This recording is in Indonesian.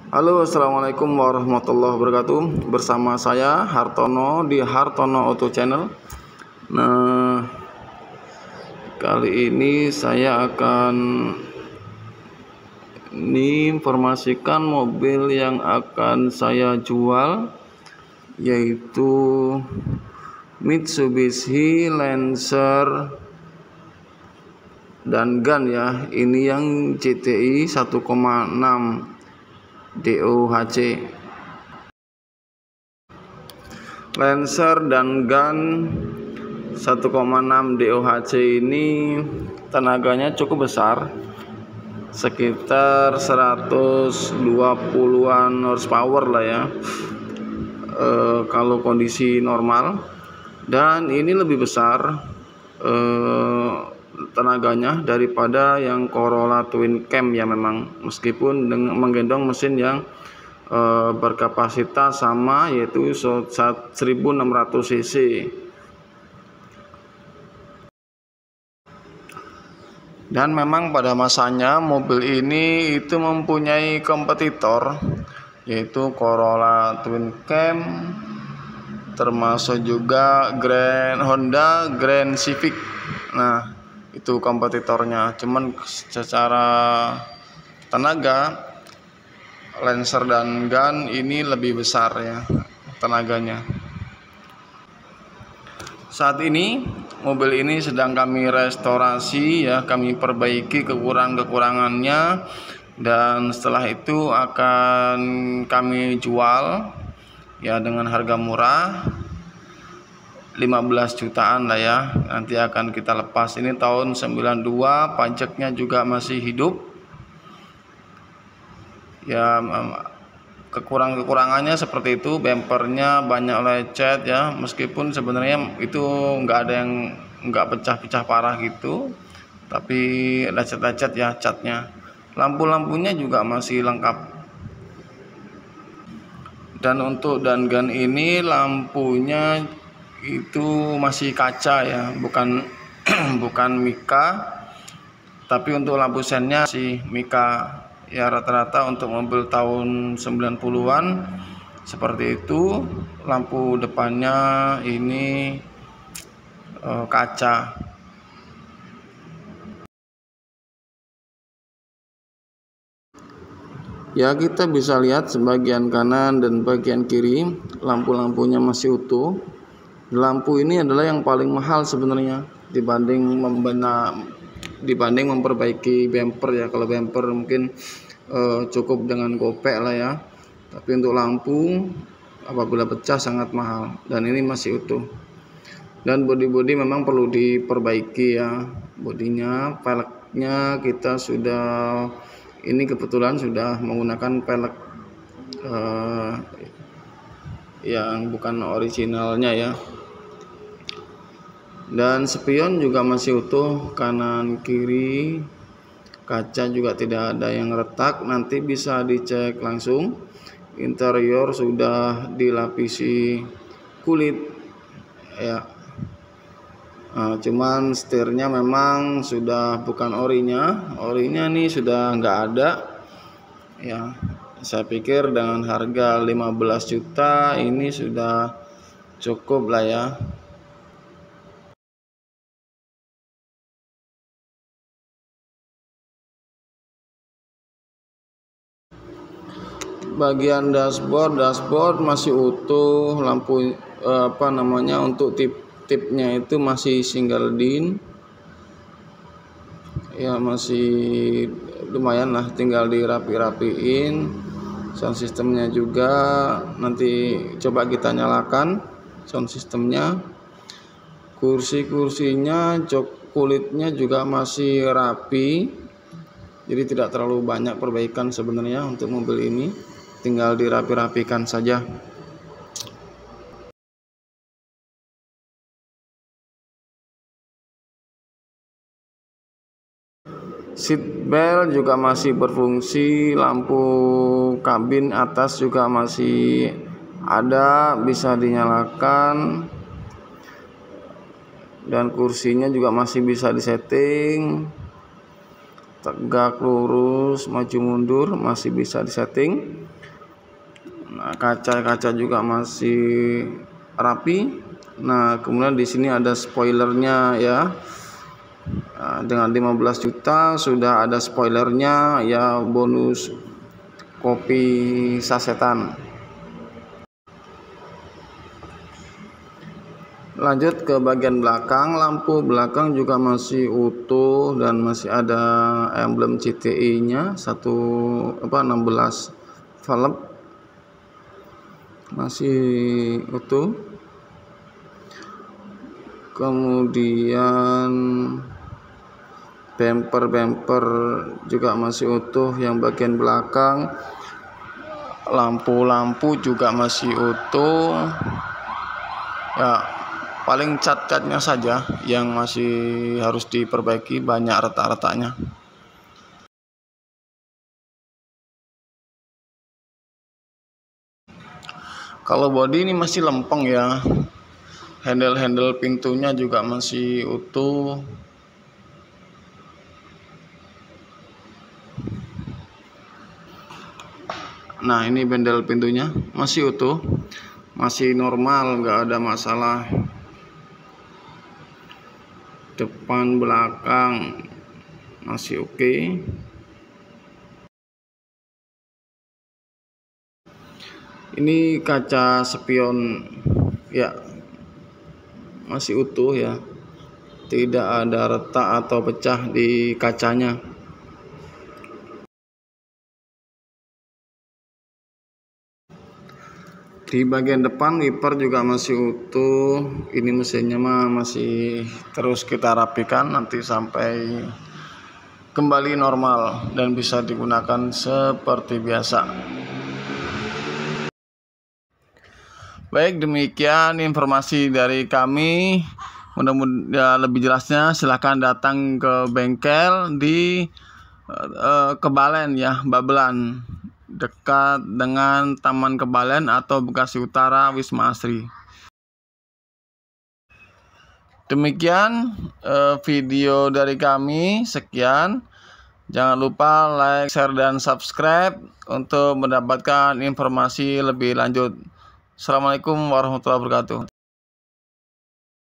Halo, assalamualaikum warahmatullahi wabarakatuh. Bersama saya Hartono di Hartono Auto Channel. Nah, kali ini saya akan informasikan mobil yang akan saya jual, yaitu Mitsubishi Lancer dan Gun ya. Ini yang GTI 1,6 DOHC. Lancer dan Gun 1,6 DOHC ini tenaganya cukup besar, sekitar 120-an horsepower lah ya, kalau kondisi normal. Dan ini lebih besar tenaganya daripada yang Corolla Twin Cam ya, memang meskipun dengan menggendong mesin yang berkapasitas sama, yaitu 1600 cc. Dan memang pada masanya mobil ini itu mempunyai kompetitor, yaitu Corolla Twin Cam, termasuk juga Honda Grand Civic. Nah, itu kompetitornya. Cuman secara tenaga Lancer dan Gun ini lebih besar ya tenaganya. Saat ini mobil ini sedang kami restorasi ya, kami perbaiki kekurangannya, dan setelah itu akan kami jual ya dengan harga murah, 15 jutaan lah ya. Nanti akan kita lepas. Ini tahun 92, pajaknya juga masih hidup ya. Kekurangannya seperti itu, bempernya banyak lecet ya, meskipun sebenarnya itu nggak ada yang nggak pecah-pecah parah gitu, tapi lecet-lecet ya catnya. Lampu-lampunya juga masih lengkap. Dan untuk Gun ini lampunya itu masih kaca ya, bukan bukan mika, tapi untuk lampu sennya masih mika ya. Rata-rata untuk mobil tahun 90-an seperti itu. Lampu depannya ini kaca. Ya, kita bisa lihat sebagian kanan dan bagian kiri lampu-lampunya masih utuh. Lampu ini adalah yang paling mahal sebenarnya dibanding memperbaiki bumper ya. Kalau bumper mungkin cukup dengan gopek lah ya, tapi untuk lampu apabila pecah sangat mahal, dan ini masih utuh. Dan bodi memang perlu diperbaiki ya, bodinya. Peleknya kita sudah, ini kebetulan sudah menggunakan pelek yang bukan originalnya ya. Dan spion juga masih utuh kanan kiri, kaca juga tidak ada yang retak, nanti bisa dicek langsung. Interior sudah dilapisi kulit ya. Nah, cuman setirnya memang sudah bukan orinya nih sudah nggak ada ya. Saya pikir dengan harga 15 juta ini sudah cukup lah ya. Bagian dashboard masih utuh, lampu untuk tipnya itu masih single din ya, masih lumayan lah, tinggal dirapi-rapiin. Sound systemnya juga nanti coba kita nyalakan sound systemnya. Kursinya kulitnya juga masih rapi, jadi tidak terlalu banyak perbaikan sebenarnya untuk mobil ini, tinggal dirapi-rapikan saja. Seat belt juga masih berfungsi, lampu kabin atas juga masih ada, bisa dinyalakan, dan kursinya juga masih bisa disetting. tegak lurus maju mundur masih bisa disetting. Nah, kaca-kaca juga masih rapi. Nah, kemudian di sini ada spoilernya ya. Nah, dengan 15 juta sudah ada spoilernya ya, bonus kopi sasetan. Lanjut ke bagian belakang, lampu belakang juga masih utuh dan masih ada emblem CTI-nya 16 valve, masih utuh. Kemudian bumper juga masih utuh yang bagian belakang. Lampu-lampu juga masih utuh ya, paling cat-catnya saja yang masih harus diperbaiki, banyak retak-retaknya. Kalau bodi ini masih lempeng ya, handle pintunya juga masih utuh. Nah, ini bendel pintunya masih utuh, masih normal, nggak ada masalah. Depan belakang masih oke. Ini kaca spion ya, masih utuh ya, tidak ada retak atau pecah di kacanya. Di bagian depan wiper juga masih utuh. Ini mesinnya masih terus kita rapikan nanti sampai kembali normal dan bisa digunakan seperti biasa. Baik, demikian informasi dari kami. Mudah-mudahan lebih jelasnya silahkan datang ke bengkel di Kebalen ya, Babelan, dekat dengan Taman Kebalen atau Bekasi Utara Wisma Asri. Demikian video dari kami, sekian. Jangan lupa like, share, dan subscribe untuk mendapatkan informasi lebih lanjut. Assalamualaikum warahmatullahi wabarakatuh.